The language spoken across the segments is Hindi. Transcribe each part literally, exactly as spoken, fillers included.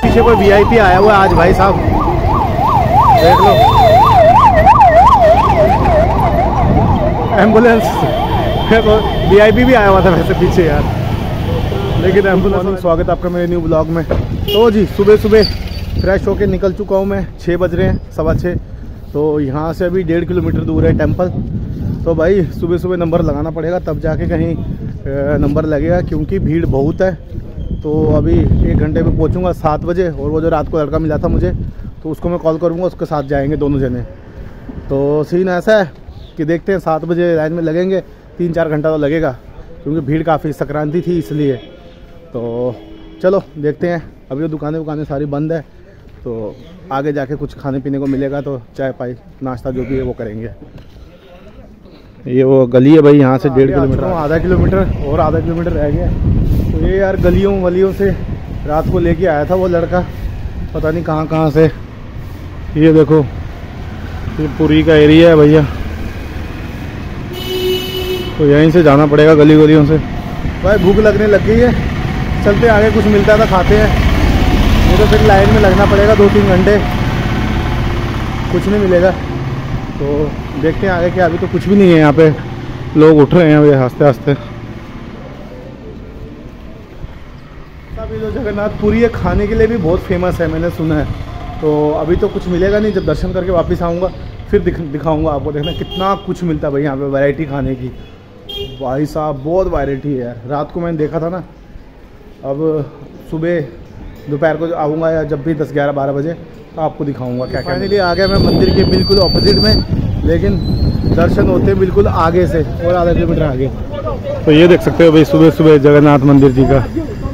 पीछे कोई वीआईपी आया हुआ है आज भाई साहब, देख लो। एम्बुलेंस वीआईपी भी आया हुआ था वैसे पीछे यार, लेकिन एम्बुलेंस। स्वागत है आपका मेरे न्यू ब्लॉग में। तो जी सुबह सुबह फ्रेश होके निकल चुका हूँ मैं, छः बज रहे हैं, सवा छः। तो यहाँ से अभी डेढ़ किलोमीटर दूर है टेंपल। तो भाई सुबह सुबह नंबर लगाना पड़ेगा तब जाके कहीं नंबर लगेगा, क्योंकि भीड़ बहुत है। तो अभी एक घंटे में पहुँचूँगा सात बजे, और वो जो रात को लड़का मिला था मुझे तो उसको मैं कॉल करूँगा, उसके साथ जाएंगे दोनों जने। तो सीन ऐसा है कि देखते हैं, सात बजे लाइन में लगेंगे, तीन चार घंटा तो लगेगा क्योंकि भीड़ काफ़ी, संक्रांति थी इसलिए। तो चलो देखते हैं। अभी तो दुकानें वुकानें सारी बंद है, तो आगे जाके कुछ खाने पीने को मिलेगा तो चाय पाई नाश्ता जो भी है वो करेंगे। ये वो गली है भाई, यहाँ से डेढ़ किलोमीटर, आधा किलोमीटर और आधा किलोमीटर रह गया। तो ये यार गलियों वलियों से रात को लेके आया था वो लड़का, पता नहीं कहाँ कहाँ से। ये देखो ये पुरी का एरिया है भैया, तो यहीं से जाना पड़ेगा गली गलियों से। भाई भूख लगने लग गई है, चलते आगे, कुछ मिलता था खाते हैं। ये तो फिर लाइन में लगना पड़ेगा दो तीन घंटे, कुछ नहीं मिलेगा। तो देखते हैं आगे क्या। अभी तो कुछ भी नहीं है यहाँ पे, लोग उठ रहे हैं अभी हंसते हंसते। अभी जो जगन्नाथपुरी है खाने के लिए भी बहुत फेमस है, मैंने सुना है। तो अभी तो कुछ मिलेगा नहीं, जब दर्शन करके वापस आऊँगा फिर दिख, दिखाऊँगा आपको। देखना कितना कुछ मिलता है भाई यहाँ पे, वैरायटी खाने की। भाई साहब बहुत वैरायटी है यार। रात को मैंने देखा था ना, अब सुबह दोपहर को आऊँगा या जब भी दस ग्यारह बारह बजे तो आपको दिखाऊंगा क्या क्या। फाइनली आ गया मैं मंदिर के बिल्कुल ऑपोजिट में, लेकिन दर्शन होते बिल्कुल आगे से और आधा किलोमीटर आगे। तो ये देख सकते हो भाई सुबह सुबह जगन्नाथ मंदिर जी का।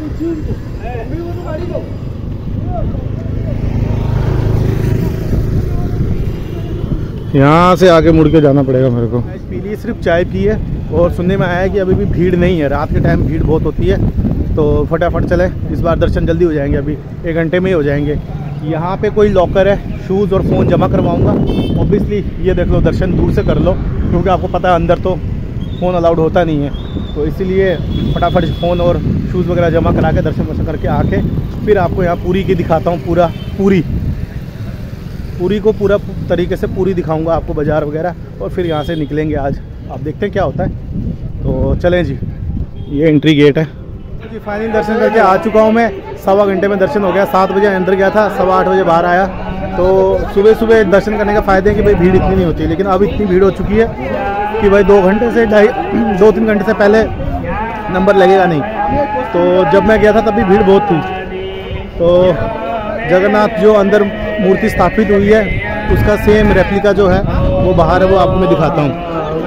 यहाँ से आगे मुड़ के जाना पड़ेगा मेरे को। पी ली, सिर्फ चाय पी है, और सुनने में आया है कि अभी भी भीड़ नहीं है, रात के टाइम भीड़ बहुत होती है। तो फटाफट चले, इस बार दर्शन जल्दी हो जाएंगे, अभी एक घंटे में ही हो जाएंगे। यहाँ पे कोई लॉकर है, शूज़ और फ़ोन जमा करवाऊँगा ऑब्वियसली। ये देख लो, दर्शन दूर से कर लो, क्योंकि आपको पता है अंदर तो फ़ोन अलाउड होता नहीं है। तो इसीलिए फटाफट फ़ोन और शूज़ वगैरह जमा करा के दर्शन वर्शन करके आके फिर आपको यहाँ पूरी की दिखाता हूँ। पूरा पूरी पूरी को पूरा तरीके से पूरी दिखाऊँगा आपको, बाज़ार वगैरह, और फिर यहाँ से निकलेंगे आज। आप देखते हैं क्या होता है। तो चलें जी, ये एंट्री गेट है जी। फाइनली दर्शन करके आ चुका हूँ मैं, सवा घंटे में दर्शन हो गया। सात बजे अंदर गया था, सवा आठ बजे बाहर आया। तो सुबह सुबह दर्शन करने का फ़ायदे है कि भाई भीड़ इतनी नहीं होती है, लेकिन अब इतनी भीड़ हो चुकी है कि भाई दो घंटे से ढाई दो तीन घंटे से पहले नंबर लगेगा नहीं। तो जब मैं गया था तब भी भीड़ बहुत थी। तो जगन्नाथ जो अंदर मूर्ति स्थापित हुई है उसका सेम रेप्लिका जो है वो बाहर है, वो आपको मैं दिखाता हूँ।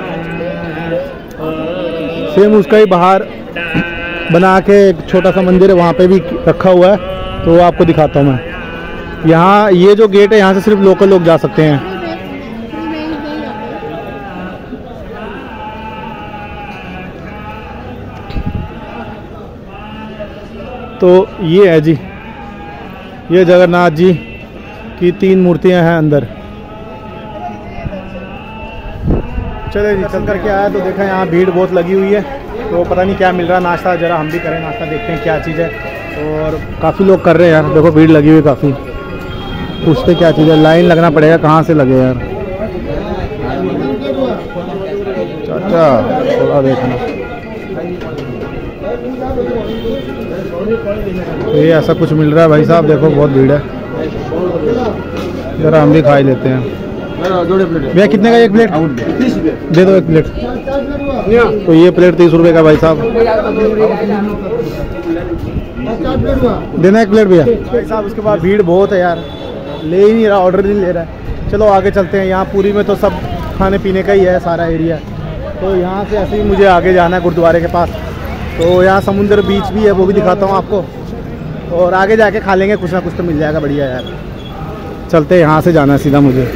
सेम उसका ही बाहर बना के एक छोटा सा मंदिर है, वहाँ पे भी रखा हुआ है, तो वो आपको दिखाता हूँ मैं। यहाँ ये जो गेट है यहाँ से सिर्फ लोकल लोग जा सकते हैं। तो ये है जी, ये जगन्नाथ जी की तीन मूर्तियाँ हैं अंदर। चले जी, चल करके आया तो देखा यहाँ भीड़ बहुत लगी हुई है। तो पता नहीं क्या मिल रहा है नाश्ता, जरा हम भी करें नाश्ता, देखते हैं क्या चीज़ है। और काफ़ी लोग कर रहे हैं यार, देखो भीड़ लगी हुई काफ़ी। पूछते क्या चीज़ है, लाइन लगना पड़ेगा, कहाँ से लगे यार चाचा, थोड़ा देखना। तो ये ऐसा कुछ मिल रहा है भाई साहब, देखो बहुत भीड़ है। जरा हम भी खा ही लेते हैं। भैया कितने का एक प्लेट? दे दो एक प्लेट। तो ये प्लेट तीस रुपए का भाई साहब, देना एक प्लेट भैया। भाई साहब उसके बाद भीड़ बहुत है यार, ले ही नहीं रहा, ऑर्डर नहीं ले रहा है। चलो आगे चलते हैं। यहाँ पूरी में तो सब खाने पीने का ही है सारा एरिया। तो यहाँ से ऐसे ही मुझे आगे जाना है गुरुद्वारे के पास। तो यहाँ समुद्र बीच भी है, वो भी दिखाता हूँ आपको। और आगे जाके खा लेंगे, कुछ ना कुछ तो मिल जाएगा बढ़िया यार। चलते हैं, यहाँ से जाना है सीधा मुझे।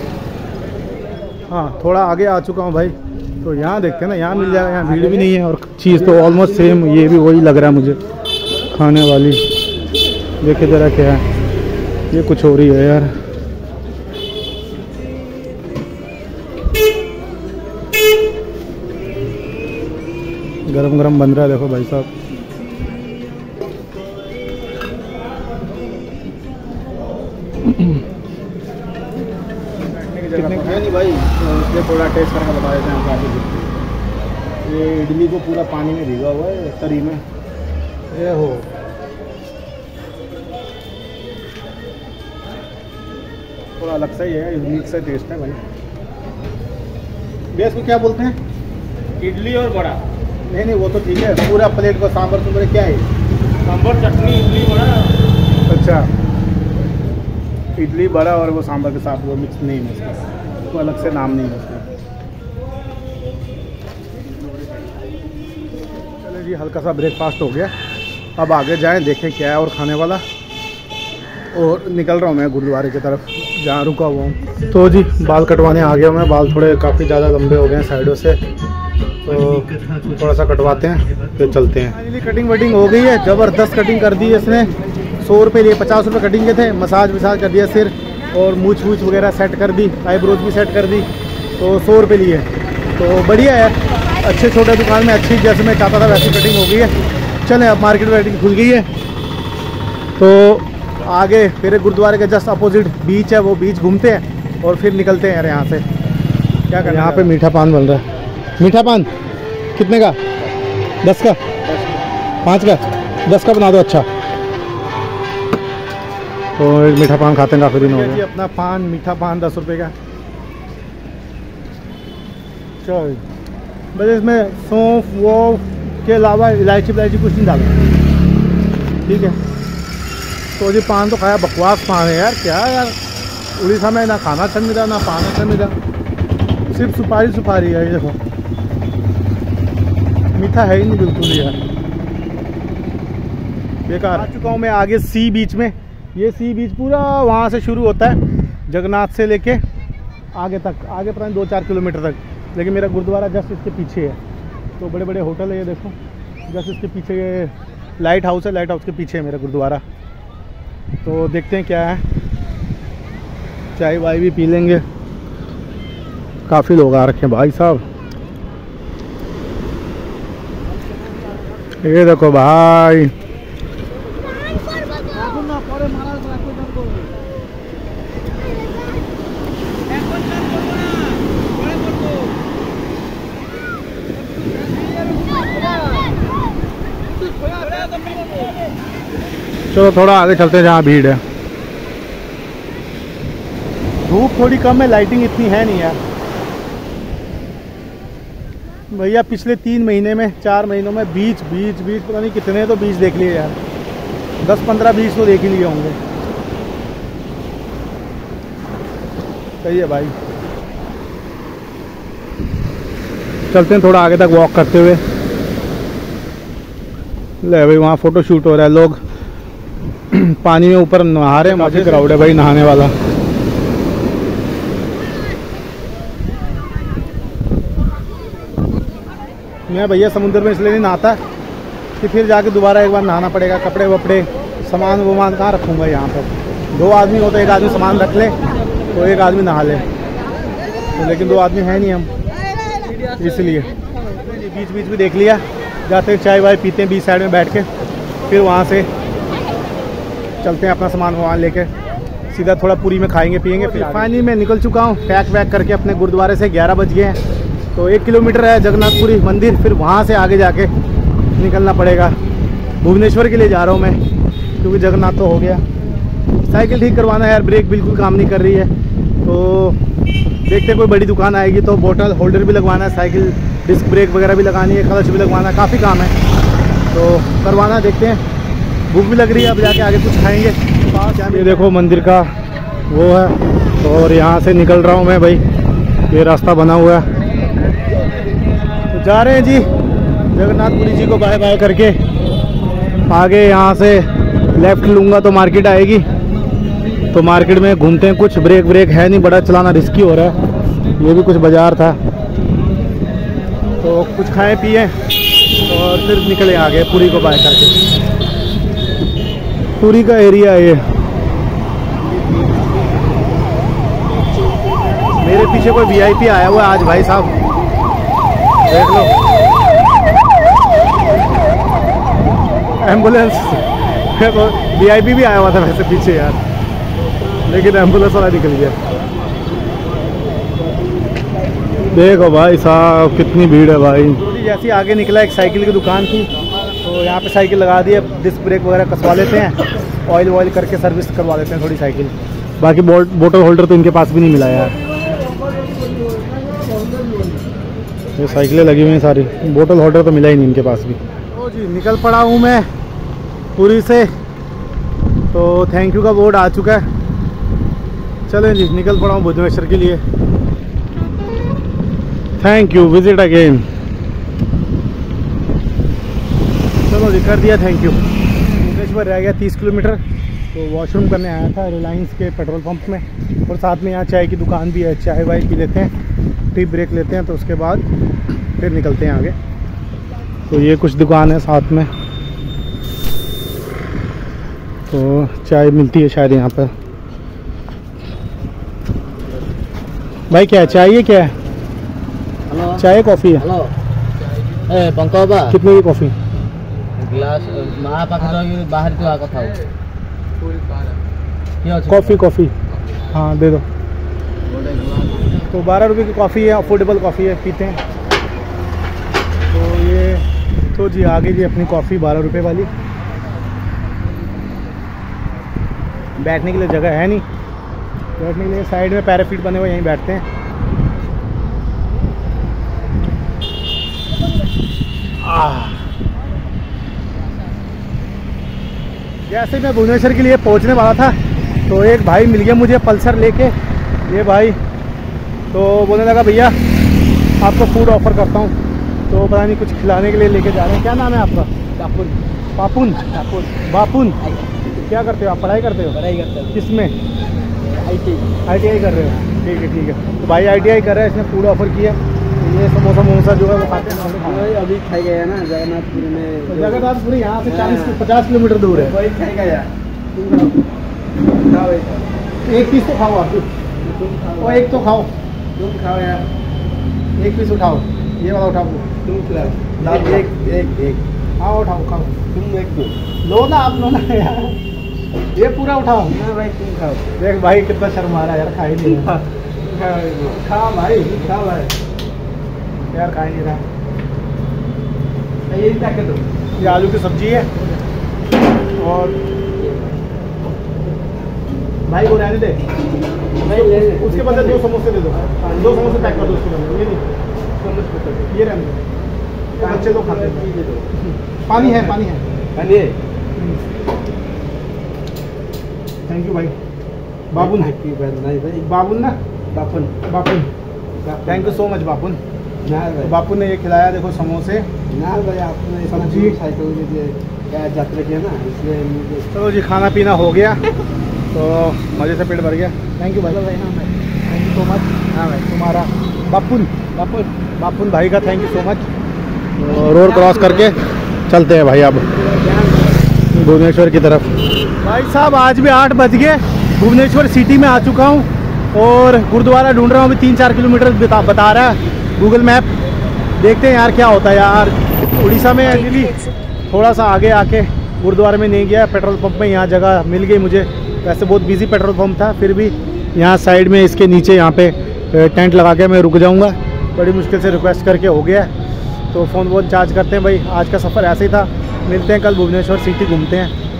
हाँ थोड़ा आगे आ चुका हूँ भाई। तो यहाँ देखते हैं ना, यहाँ मिल जाएगा, यहाँ भीड़ भी नहीं है और चीज़ तो ऑलमोस्ट सेम, ये भी वही लग रहा है मुझे खाने वाली। देखे जरा क्या है, ये कुछ हो रही है यार। गरम गरम बन रहा है, देखो भाई साहब। कितने है नहीं भाई, तो इसलिए थोड़ा टेस्ट करके बता देते हैं काफ़ी। ये इडली को पूरा पानी में भिगा हुआ है तरी में। ये हो थोड़ा अलग सा ही है, यूनिक सा टेस्ट है भाई। भैया इसको क्या बोलते हैं? इडली और बड़ा। नहीं नहीं वो तो ठीक है, पूरा प्लेट को सांभर सुंभर क्या है? सांभर चटनी इडली बड़ा। अच्छा, इडली बड़ा और वो सांभर के साथ वो मिक्स नहीं है इसका, तो अलग से नाम नहीं है उसका। चलो जी, हल्का सा ब्रेकफास्ट हो गया, अब आगे जाएं देखें क्या है और खाने वाला। और निकल रहा हूँ मैं गुरुद्वारे की तरफ जहाँ रुका हुआ हूँ। तो जी बाल कटवाने आ गया मैं, बाल थोड़े काफ़ी ज़्यादा लंबे हो गए हैं साइडों से, तो थोड़ा सा कटवाते हैं फिर चलते हैं। फाइनली कटिंग वटिंग हो गई है, ज़बरदस्त कटिंग कर दी है इसने। सौ रुपये लिए, पचास रुपये कटिंग के थे, मसाज वसाज कर दिया सिर और मूछ वूछ वगैरह सेट कर दी, आईब्रोज भी सेट कर दी, तो सौ रुपये लिए। तो बढ़िया है, अच्छे छोटे दुकान में अच्छी जैसे मैं चाहता था वैसी कटिंग हो गई है। चलें अब मार्केट वार्केट खुल गई है, तो आगे फिर गुरुद्वारे के जस्ट अपोजिट बीच है, वो बीच घूमते हैं और फिर निकलते हैं यार यहाँ से। क्या करना, यहाँ पे मीठा पान बन रहा है। मीठा पान कितने का? दस का? पाँच का? दस का बना दो। अच्छा, तो एक मीठा पान खाते हैं काफ़ी दिन हो गए। अपना पान, मीठा पान दस रुपये का। चल बस इसमें सौंफ वो के अलावा इलायची इलायची कुछ नहीं डाला, ठीक है। तो जी पान तो खाया, बकवास पान है यार, क्या यार, उड़ीसा में ना खाना अच्छा मिला ना पान अच्छा मिला, सिर्फ सुपारी सुपारी है। ये देखो मीठा है ही नहीं बिल्कुल यार, बेकार। आ चुका हूँ मैं आगे सी बीच में। ये सी बीच पूरा वहाँ से शुरू होता है जगन्नाथ से लेके आगे तक, आगे पता नहीं दो चार किलोमीटर तक, लेकिन मेरा गुरुद्वारा जस्ट इसके पीछे है। तो बड़े बड़े होटल है, ये देखो जस्ट इसके पीछे ये लाइट हाउस है, लाइट हाउस के पीछे है मेरा गुरुद्वारा। तो देखते हैं क्या है, चाय वाय भी पी लेंगे। काफ़ी लोग आ रखे हैं भाई साहब, ये देखो भाई। चलो थोड़ा आगे चलते हैं जहाँ भीड़ है। धूप थोड़ी कम है, लाइटिंग इतनी है नहीं यार भैया। पिछले तीन महीने में, चार महीनों में बीच बीच बीच पता नहीं कितने तो बीच देख लिए यार, दस पंद्रह बीच तो देख ही लिए होंगे। सही है भाई, चलते हैं थोड़ा आगे तक वॉक करते हुए। ले भाई वहाँ फोटो शूट हो रहा है, लोग पानी में ऊपर नहा रहे हैं, काफी क्राउड है भाई नहाने वाला। मैं भैया समुद्र में इसलिए नहीं नहाता कि फिर जाके दोबारा एक बार नहाना पड़ेगा, कपड़े वपड़े सामान वामान कहाँ रखूँगा यहाँ पर। दो आदमी होते, एक आदमी सामान रख ले तो एक आदमी नहा ले, तो लेकिन दो आदमी है नहीं हम, इसलिए बीच बीच भी देख लिया। जाते चाय वाय पीते हैं बीच साइड में बैठ के, फिर वहाँ से चलते हैं अपना सामान वामान लेके सीधा थोड़ा पूरी में खाएंगे पिएंगे। फिर फाइनली मैं निकल चुका हूँ पैक वैक करके अपने गुरुद्वारे से। ग्यारह बज गए हैं, तो एक किलोमीटर है जगन्नाथपुरी मंदिर, फिर वहाँ से आगे जाके निकलना पड़ेगा। भुवनेश्वर के लिए जा रहा हूँ मैं, क्योंकि जगन्नाथ तो हो गया। साइकिल ठीक करवाना है यार, ब्रेक बिल्कुल काम नहीं कर रही है, तो देखते कोई बड़ी दुकान आएगी तो बोतल होल्डर भी लगवाना है, साइकिल डिस्क ब्रेक वगैरह भी लगानी है, क्लच भी लगवाना है, काफ़ी काम है तो करवाना। देखते हैं, भूख भी लग रही है, अब जाके आगे कुछ खाएंगे। ये देखो मंदिर का वो है, और यहाँ से निकल रहा हूँ मैं भाई, ये रास्ता बना हुआ है। तो जा रहे हैं जी जगन्नाथपुरी जी को बाय बाय करके। आगे यहाँ से लेफ़्ट लूँगा तो मार्केट आएगी, तो मार्केट में घूमते हैं। कुछ ब्रेक ब्रेक है नहीं, बड़ा चलाना रिस्की हो रहा है। ये भी कुछ बाज़ार था, तो कुछ खाएं पिए और फिर निकले आगे पुरी को बाय करके। पुरी का एरिया है ये, मेरे पीछे कोई वीआईपी आया हुआ है आज भाई साहब, देख लो। एम्बुलेंस वीआईपी भी आया हुआ था वैसे पीछे यार। लेकिन एम्बुलेंस वाला निकल गया। देखो भाई साहब कितनी भीड़ है भाई। तो जी जैसे ही आगे निकला एक साइकिल की दुकान थी, तो यहाँ पे साइकिल लगा दी है, डिस्क ब्रेक वगैरह कसवा लेते हैं, ऑयल वॉयल करके सर्विस करवा लेते हैं थोड़ी साइकिल। बाकी बोतल होल्डर तो इनके पास भी नहीं मिला यार। ये साइकिलें लगी हुई हैं सारी, बोतल होल्डर तो मिला ही नहीं इनके पास भी। तो जी निकल पड़ा हूँ मैं पुरी से, तो थैंक यू का बोर्ड आ चुका है। चलें जी निकल पड़ा हूँ भुवनेश्वर के लिए। Thank you, visit again. चलो जी कर दिया थैंक यू। भुवनेश्वर रह गया तीस किलोमीटर, तो वॉशरूम करने आया था रिलायंस के पेट्रोल पंप में, और साथ में यहाँ चाय की दुकान भी है, चाय वाय पी लेते हैं, टी ब्रेक लेते हैं, तो उसके बाद फिर निकलते हैं आगे। तो ये कुछ दुकान है साथ में, तो चाय मिलती है शायद यहाँ पर। भाई क्या है चाय, ये क्या है? हेलो चाय कॉफ़ी है? हेलो ए पंकबा कितने की कॉफ़ी? ग्लास मा पाखे बाहर तो आका था कॉफ़ी कॉफ़ी हाँ दे दो। तो बारह रुपये की कॉफ़ी है, अफोर्डेबल कॉफ़ी है, पीते हैं। तो ये तो जी आगे जी अपनी कॉफ़ी बारह रुपये वाली। बैठने के लिए जगह है नहीं, बैठने के लिए साइड में पैराफीट बने हुए, यहीं बैठते हैं। जैसे मैं भुवनेश्वर के लिए पहुंचने वाला था, तो एक भाई मिल गया मुझे पल्सर लेके, ये भाई। तो बोलने लगा भैया आपको फूड ऑफ़र करता हूँ, तो पता नहीं कुछ खिलाने के लिए लेके जा रहे हैं। क्या नाम है आपका? पापुन पापुन पापुन बापुन। क्या करते हो आप? पढ़ाई करते हो? पढ़ाई करते हो? किसमें? I T I T I कर रहे हो? ठीक है ठीक है। तो भाई आई टी आई कर रहा है, इसने फूड ऑफ़र किया। ये समोसा मोमोसा जो है वो खाते हैं। अभी खाई गया ना जगन्नाथपुरी में। तो जगन्नाथपुरी यहाँ से चालीस पचास किलोमीटर दूर है। वही खाई गया। एक पीस तो खाओ आप, और एक तो खाओ, तुम खाओ यार, एक पीस उठाओ, ये वाला उठाओ। तुम खिलाओ। एक एक एक हाँ उठाओ खाओ, तुम एक दो लो ना आप, लो ना यार, ये पूरा उठाओ ना भाई, तुम खाओ। देख भाई कितना शर्मा रहा है यार, खा ही नहीं रहा। खा भाई, खा भाई यार, खा ही नहीं रहा। ये क्या कर दो? ये आलू की सब्जी है, और भाई को रहने दे, भाई ले ले। उसके बदले दो समोसे दे दो, दो समोसे पैक कर दो उसके बदले। ये नहीं, ये रहने दो, बच्चे लोग खाते हैं। पानी है, पानी है, पानी है। थैंक यू भाई। बाबुन है नहीं भाई, बाबुन ना, Bapun Bapun, thank you so much Bapun. ना भाई, बापू ने ये खिलाया, देखो समोसे। ना भाई आपने सब्जी साइकिल के लिए क्या यात्रा किया ना, इसलिए मुझे। चलो जी खाना पीना हो गया, तो मज़े से पेट भर गया। थैंक यू भाई, थैंक यू सो मच। हाँ भाई तुम्हारा बापुन, बापुन बापुन भाई का thank you so much. Road cross करके चलते हैं भाई अब भुवनेश्वर की तरफ। भाई साहब आज भी आठ बज गए, भुवनेश्वर सिटी में आ चुका हूँ, और गुरुद्वारा ढूंढ रहा हूँ। अभी तीन चार किलोमीटर बता बता रहा है गूगल मैप, देखते हैं यार क्या होता है यार। उड़ीसा में एक्चुअली थोड़ा सा आगे आके गुरुद्वारे में नहीं गया, पेट्रोल पंप में यहाँ जगह मिल गई मुझे। वैसे बहुत बिजी पेट्रोल पंप था, फिर भी यहाँ साइड में इसके नीचे यहाँ पे टेंट लगा के मैं रुक जाऊँगा। बड़ी मुश्किल से रिक्वेस्ट करके हो गया, तो फ़ोन वोन चार्ज करते हैं भाई। आज का सफ़र ऐसे ही था, मिलते हैं कल भुवनेश्वर सिटी घूमते हैं।